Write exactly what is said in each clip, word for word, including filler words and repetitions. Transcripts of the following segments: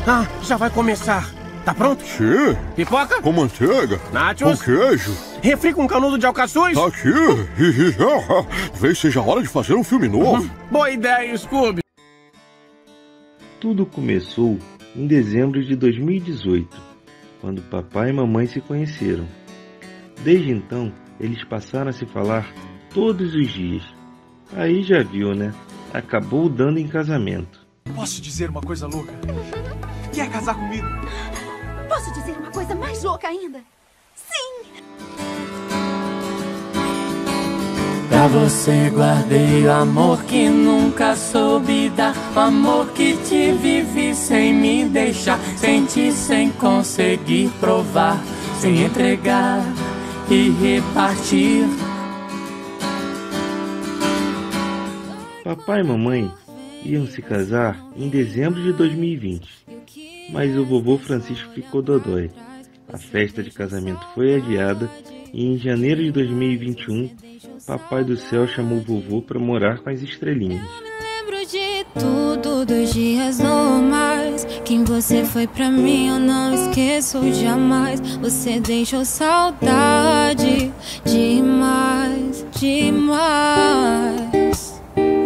Ah, já vai começar. Tá pronto? Sim. Pipoca? Com manteiga. Nachos? Com queijo. Refri com canudo de alcaçuz? Tá aqui. Talvez seja hora de fazer um filme novo. Uhum. Boa ideia, Scooby. Tudo começou em dezembro de dois mil e dezoito, quando papai e mamãe se conheceram. Desde então, eles passaram a se falar todos os dias. Aí já viu, né? Acabou dando em casamento. Posso dizer uma coisa louca? Quer casar comigo? Posso dizer uma coisa mais louca ainda? Sim! Pra você guardei o amor que nunca soube dar, o amor que te vivi sem me deixar, senti sem conseguir provar, sem entregar e repartir. Papai e mamãe iam se casar em dezembro de dois mil e vinte, mas o vovô Francisco ficou dodói. A festa de casamento foi adiada e em janeiro de dois mil e vinte e um, Papai do Céu chamou o vovô para morar com as estrelinhas. Eu me lembro de tudo, dos dias normais. Quem você foi pra mim eu não esqueço jamais. Você deixou saudade demais, demais.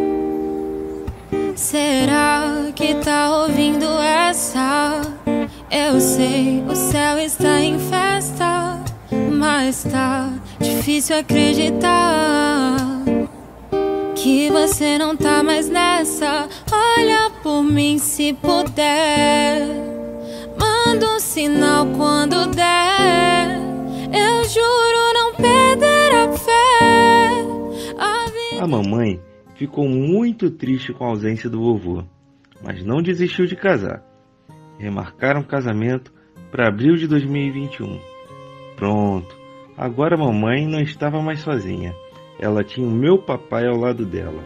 Será que tá ouvindo essa? Eu sei, o céu está em festa, mas tá difícil acreditar que você não tá mais nessa. Olha por mim se puder, manda um sinal quando der. Eu juro não perder a fé. A, vida... a mamãe ficou muito triste com a ausência do vovô, mas não desistiu de casar. Remarcaram o casamento para abril de dois mil e vinte e um. Pronto, agora a mamãe não estava mais sozinha. Ela tinha o meu papai ao lado dela.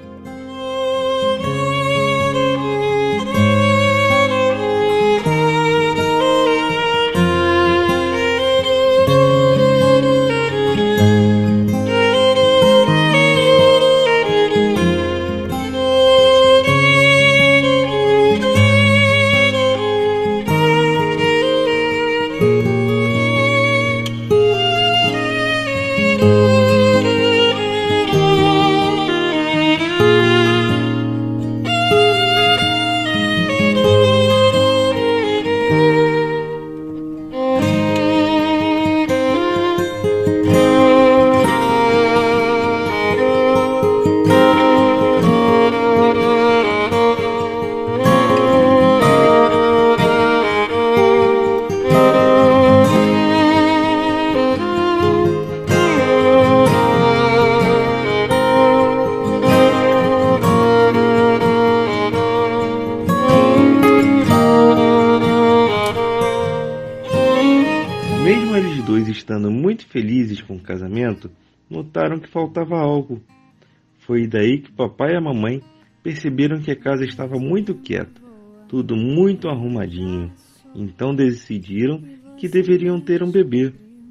Mesmo eles dois estando muito felizes com o casamento, notaram que faltava algo. Foi daí que papai e a mamãe perceberam que a casa estava muito quieta, tudo muito arrumadinho. Então decidiram que deveriam ter um bebê.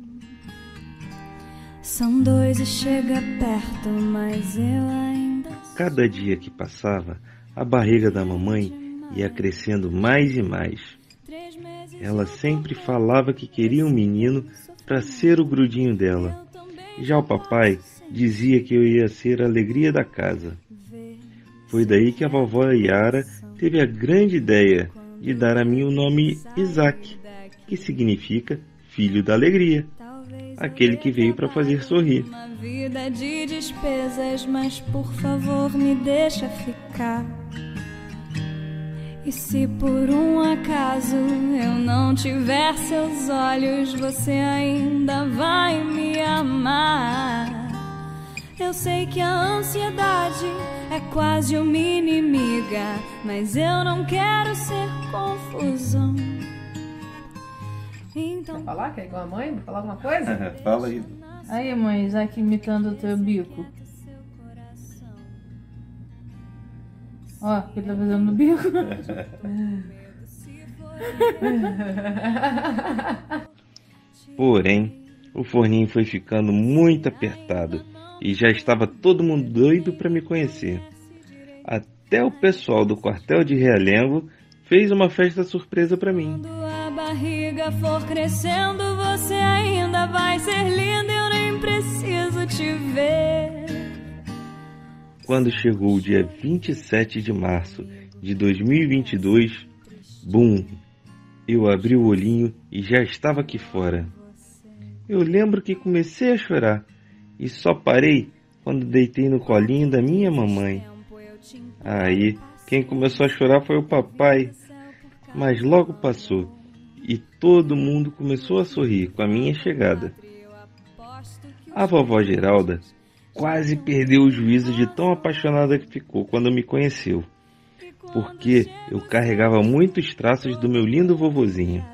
São dois e chega perto, mas eu ainda... Cada dia que passava, a barriga da mamãe ia crescendo mais e mais. Ela sempre falava que queria um menino para ser o grudinho dela. Já o papai dizia que eu ia ser a alegria da casa. Foi daí que a vovó Yara teve a grande ideia de dar a mim o nome Isaac, que significa filho da alegria, aquele que veio para fazer sorrir. Uma vida de despesas, mas por favor me deixa ficar. E se por um acaso eu não tiver seus olhos, você ainda vai me amar. Eu sei que a ansiedade é quase uma inimiga, mas eu não quero ser confusão. Então... Quer falar? Quer ir com a mãe? Falar alguma coisa? Fala aí. Aí, mãe, Isaac imitando o teu bico. Ó, o que ele tá fazendo no bico? Porém, o forninho foi ficando muito apertado e já estava todo mundo doido para me conhecer. Até o pessoal do quartel de Realengo fez uma festa surpresa para mim. Quando a barriga for crescendo, você ainda vai ser linda, eu nem preciso te ver. Quando chegou o dia vinte e sete de março de dois mil e vinte e dois, bum! Eu abri o olhinho e já estava aqui fora. Eu lembro que comecei a chorar e só parei quando deitei no colinho da minha mamãe. Aí, quem começou a chorar foi o papai, mas logo passou e todo mundo começou a sorrir com a minha chegada. A vovó Geralda quase perdeu o juízo de tão apaixonada que ficou quando me conheceu, porque eu carregava muitos traços do meu lindo vovozinho.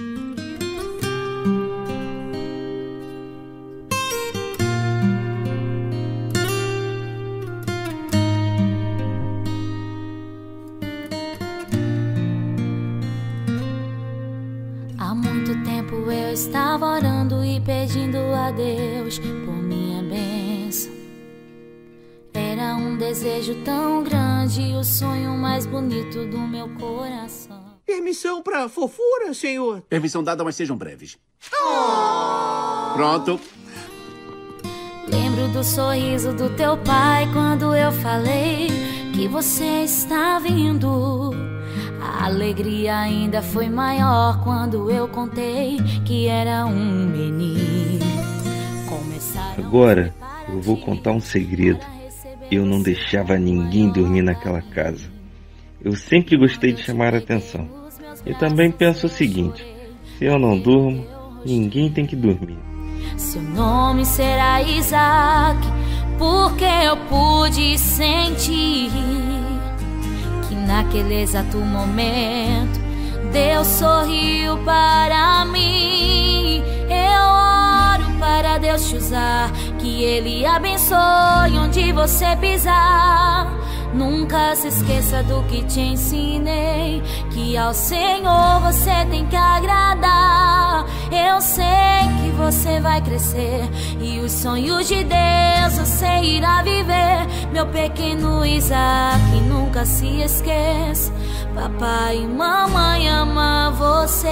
Há muito tempo eu estava orando e pedindo a Deus por minha bênção. Era um desejo tão grande, o sonho mais bonito do meu coração. Permissão pra fofura, senhor? Permissão dada, mas sejam breves. Oh! Pronto. Lembro do sorriso do teu pai quando eu falei que você está vindo. A alegria ainda foi maior quando eu contei que era um menino. Começaram Agora eu vou contar um segredo. Eu não deixava ninguém dormir naquela casa. Eu sempre gostei de chamar a atenção. E também penso o seguinte: se eu não durmo, ninguém tem que dormir. Seu nome será Isaac, porque eu pude sentir que naquele exato momento Deus sorriu para mim. Eu oro para Deus te usar, que Ele abençoe onde você pisar. Nunca se esqueça do que te ensinei, que ao Senhor você tem que agradar. Eu sei que você vai crescer e os sonhos de Deus você irá viver. Meu pequeno Isaac, nunca se esqueça, papai e mamãe amam você.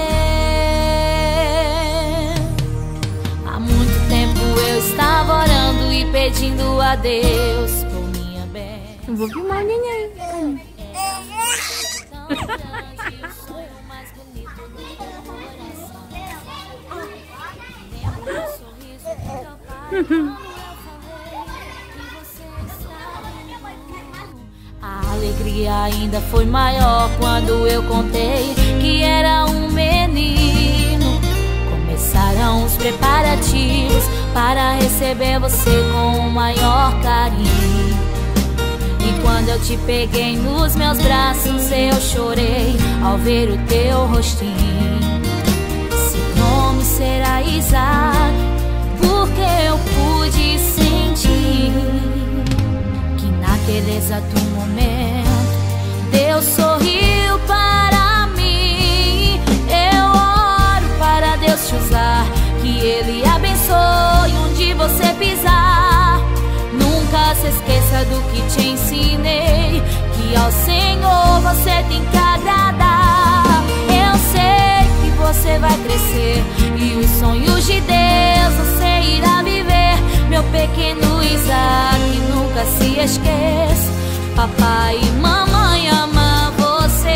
Há muito tempo eu estava orando e pedindo a Deus por minha bênção. Não vou filmar ninguém. A alegria ainda foi maior quando eu contei que era um menino. Começaram os preparativos para receber você com o maior carinho. E quando eu te peguei nos meus braços, eu chorei ao ver o teu rostinho. Seu nome será Isaac, porque eu pude sentir que naquele exato momento Deus sorriu para mim. Eu oro para Deus te usar, que Ele abençoe onde você pisar. Nunca se esqueça do que te ensinei, que ao Senhor você tem que agradar. Eu sei que você vai crescer e os sonhos de Deus você irá viver. Meu pequeno Isaac, nunca se esqueça, papai e mamãe amam você.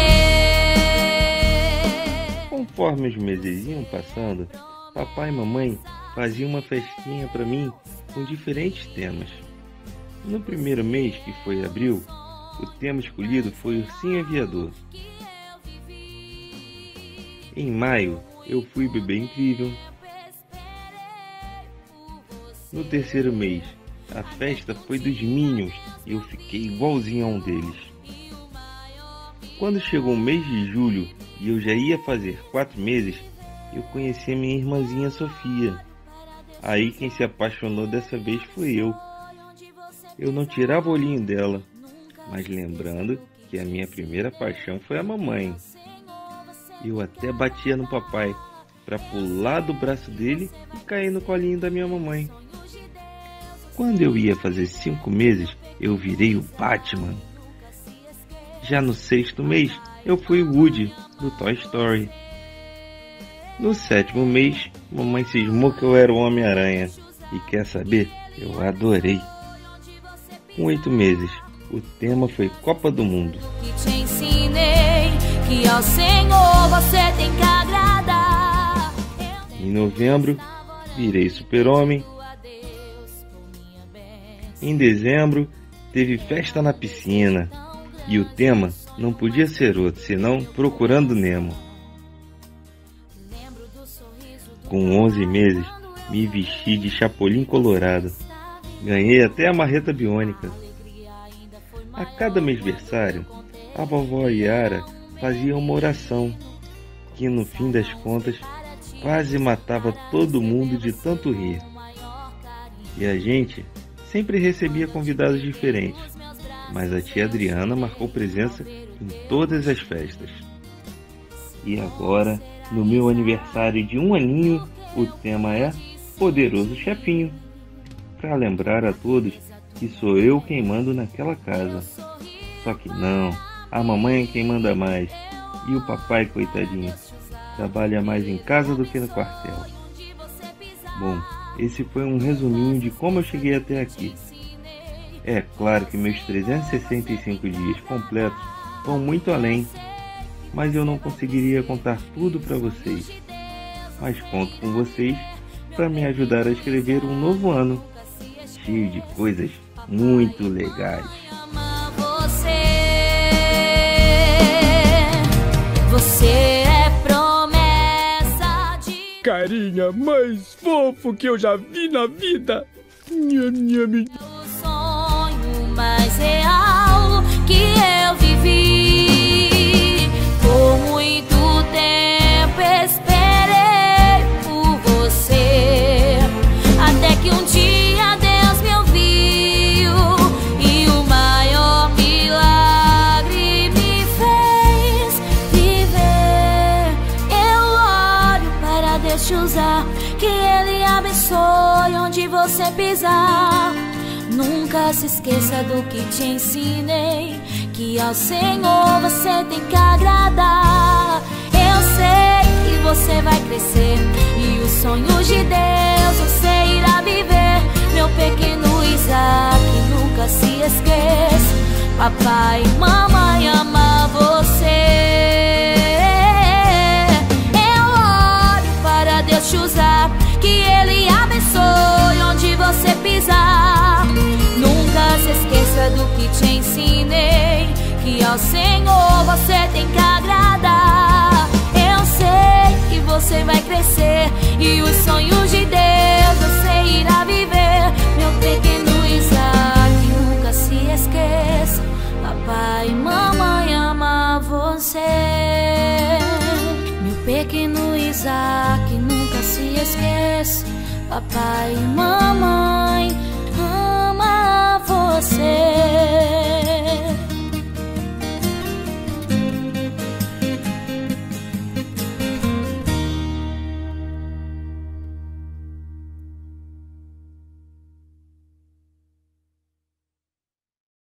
Conforme os meses iam passando, papai e mamãe faziam uma festinha para mim com diferentes temas. No primeiro mês, que foi abril, o tema escolhido foi Ursinho Aviador. Em maio, eu fui Bebê Incrível. No terceiro mês, a festa foi dos Minions e eu fiquei igualzinho a um deles. Quando chegou o mês de julho e eu já ia fazer quatro meses, eu conheci a minha irmãzinha Sofia. Aí quem se apaixonou dessa vez foi eu. Eu não tirava o olhinho dela, mas lembrando que a minha primeira paixão foi a mamãe. Eu até batia no papai para pular do braço dele e cair no colinho da minha mamãe. Quando eu ia fazer cinco meses, eu virei o Batman. Já no sexto mês, eu fui o Woody, do Toy Story. No sétimo mês, mamãe cismou que eu era o Homem-Aranha. E quer saber? Eu adorei. Com oito meses, o tema foi Copa do Mundo. Que te ensinei que ao Senhor você tem que agradar. Em novembro, virei super-homem. Em dezembro, teve festa na piscina. E o tema não podia ser outro, senão Procurando Nemo. Com onze meses, me vesti de Chapolin Colorado. Ganhei até a marreta biônica. A cada mêsversário, a vovó Yara fazia uma oração, que no fim das contas, quase matava todo mundo de tanto rir. E a gente sempre recebia convidados diferentes, mas a tia Adriana marcou presença em todas as festas. E agora, no meu aniversário de um aninho, o tema é Poderoso Chefinho, para lembrar a todos que sou eu quem mando naquela casa. Só que não, a mamãe é quem manda mais, e o papai, coitadinho, trabalha mais em casa do que no quartel. Bom, esse foi um resuminho de como eu cheguei até aqui. É claro que meus trezentos e sessenta e cinco dias completos vão muito além, mas eu não conseguiria contar tudo para vocês. Mas conto com vocês para me ajudar a escrever um novo ano, cheio de coisas muito legais. Você é promessa de carinha mais fofo que eu já vi na vida. Nha, nha, nha. O sonho mais real que eu vivi. Por muito tempo esperei por você, até que um dia Deus me ouviu e o maior milagre me fez viver. Eu oro para Deus te usar, que Ele abençoe onde você pisar. Nunca se esqueça do que te ensinei, que ao Senhor você tem que agradar. Eu sei que você vai crescer e os sonhos de Deus você irá viver. Meu pequeno Isaac, nunca se esqueça, papai e mamãe ama você. Eu oro para Deus te usar, que Ele abençoe onde você pisar. Nunca se esqueça do que te ensinei, que ao Senhor você tem que agradar. Eu sei que você vai crescer e os sonhos de Deus você irá viver. Meu pequeno Isaac, nunca se esqueça, papai e mamãe ama você. Meu pequeno Isaac, nunca se esqueça, papai e mamãe